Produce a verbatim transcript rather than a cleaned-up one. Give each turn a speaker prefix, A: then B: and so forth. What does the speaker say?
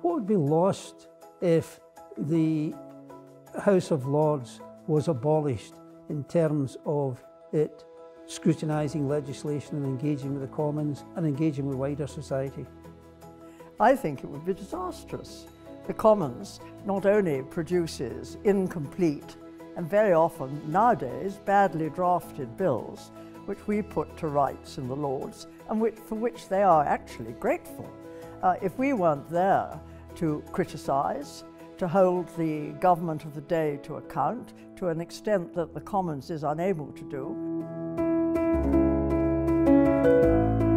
A: What would be lost if the House of Lords was abolished in terms of it scrutinising legislation and engaging with the Commons and engaging with wider society?
B: I think it would be disastrous. The Commons not only produces incomplete and very often nowadays badly drafted bills which we put to rights in the Lords and which, for which they are actually grateful. Uh, if we weren't there to criticise, to hold the government of the day to account to an extent that the Commons is unable to do,